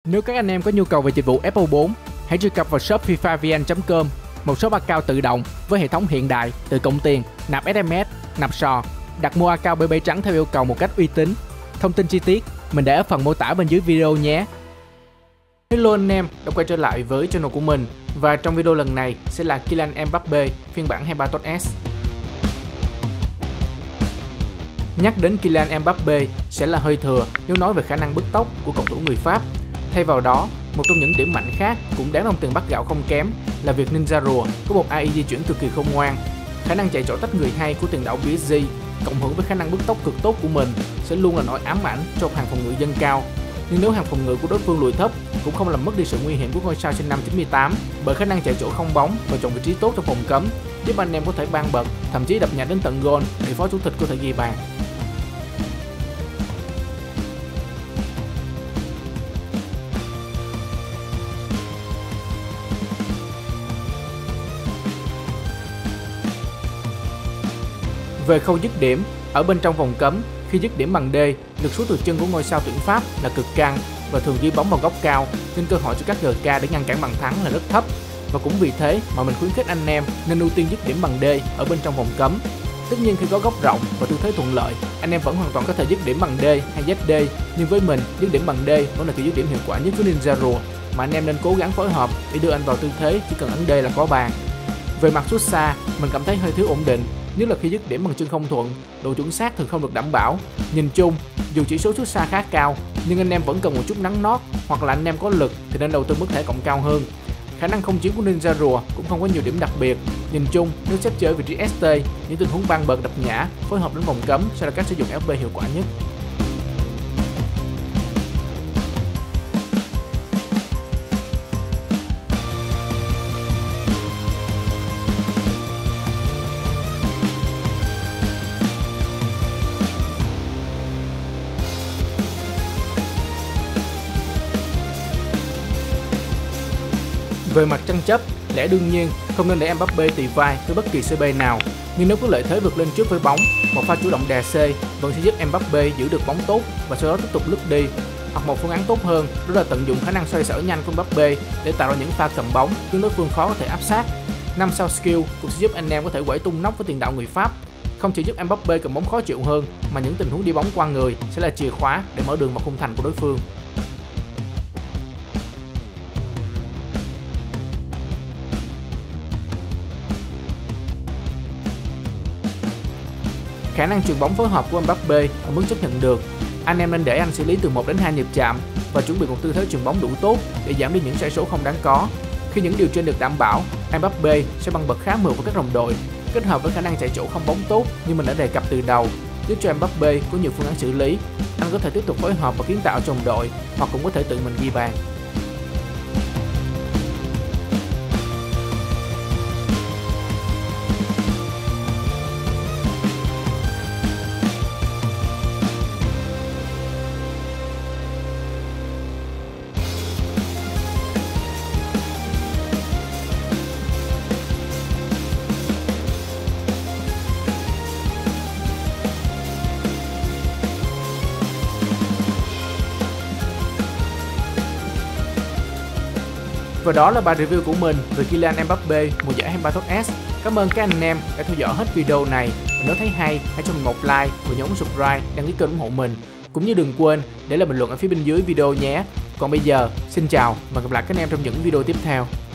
Nếu các anh em có nhu cầu về dịch vụ F4, hãy truy cập vào shop fifavn.com, một shop account tự động với hệ thống hiện đại, tự cộng tiền, nạp SMS, nạp sò, đặt mua account BB trắng theo yêu cầu một cách uy tín. Thông tin chi tiết mình để ở phần mô tả bên dưới video nhé. Hello anh em, đã quay trở lại với channel của mình, và trong video lần này sẽ là Kylian Mbappé phiên bản 23s. Nhắc đến Kylian Mbappé sẽ là hơi thừa nếu nói về khả năng bứt tốc của cầu thủ người Pháp. Thay vào đó, một trong những điểm mạnh khác cũng đáng đồng tiền bắt gạo không kém là việc Ninja Rùa có một AI di chuyển cực kỳ khôn ngoan. Khả năng chạy chỗ tách người hay của tiền đạo PSG cộng hưởng với khả năng bứt tốc cực tốt của mình sẽ luôn là nỗi ám ảnh cho hàng phòng ngự dâng cao. Nhưng nếu hàng phòng ngự của đối phương lùi thấp cũng không làm mất đi sự nguy hiểm của ngôi sao sinh năm 98, bởi khả năng chạy chỗ không bóng và chọn vị trí tốt trong phòng cấm giúp anh em có thể ban bật, thậm chí đập nhẹ đến tận goal để phó thủ tịch có thể ghi bàn. Về khâu dứt điểm, ở bên trong vòng cấm, khi dứt điểm bằng D, lực sút từ chân của ngôi sao tuyển Pháp là cực căng và thường ghi bóng vào góc cao, nên cơ hội cho các GK để ngăn cản bàn thắng là rất thấp. Và cũng vì thế mà mình khuyến khích anh em nên ưu tiên dứt điểm bằng D ở bên trong vòng cấm. Tất nhiên khi có góc rộng và tư thế thuận lợi, anh em vẫn hoàn toàn có thể dứt điểm bằng D hay ZD, nhưng với mình, dứt điểm bằng D vẫn là kiểu dứt điểm hiệu quả nhất với Ninja Rùa, mà anh em nên cố gắng phối hợp để đưa anh vào tư thế chỉ cần ấn D là có bàn. Về mặt sút xa, mình cảm thấy hơi thiếu ổn định, nhất là khi dứt điểm bằng chân không thuận, độ chuẩn xác thường không được đảm bảo. Nhìn chung, dù chỉ số sút xa khá cao, nhưng anh em vẫn cần một chút nắn nót, hoặc là anh em có lực thì nên đầu tư mức thẻ cộng cao hơn. Khả năng không chiến của Ninja Rùa cũng không có nhiều điểm đặc biệt. Nhìn chung, nếu xếp chơi vị trí ST, những tình huống ban bật đập nhã, phối hợp đến vòng cấm sẽ là cách sử dụng FB hiệu quả nhất. Về mặt tranh chấp, lẽ đương nhiên không nên để Mbappé tì vai với bất kỳ CB nào, nhưng nếu có lợi thế vượt lên trước với bóng, một pha chủ động đè C vẫn sẽ giúp Mbappé giữ được bóng tốt và sau đó tiếp tục lướt đi. Hoặc một phương án tốt hơn đó là tận dụng khả năng xoay sở nhanh của Mbappé để tạo ra những pha cầm bóng khiến đối phương khó có thể áp sát. 5 sao skill cũng sẽ giúp anh em có thể quẩy tung nóc với tiền đạo người Pháp. Không chỉ giúp Mbappé cầm bóng khó chịu hơn, mà những tình huống đi bóng qua người sẽ là chìa khóa để mở đường vào khung thành của đối phương. Khả năng chuyền bóng phối hợp của Mbappé ở mức chấp nhận được. Anh em nên để anh xử lý từ 1 đến 2 nhịp chạm và chuẩn bị một tư thế chuyền bóng đủ tốt để giảm đi những sai số không đáng có. Khi những điều trên được đảm bảo, Mbappé sẽ băng bật khá mượt với các đồng đội, kết hợp với khả năng chạy chỗ không bóng tốt như mình đã đề cập từ đầu, giúp cho Mbappé có nhiều phương án xử lý. Anh có thể tiếp tục phối hợp và kiến tạo cho đồng đội, hoặc cũng có thể tự mình ghi bàn. Và đó là bài review của mình về Kylian Mbappé mùa giải 23s. Cảm ơn các anh em đã theo dõi hết video này. Và nếu thấy hay, hãy cho mình một like và nhấn subscribe, đăng ký kênh ủng hộ mình. Cũng như đừng quên để lại bình luận ở phía bên dưới video nhé. Còn bây giờ, xin chào và gặp lại các anh em trong những video tiếp theo.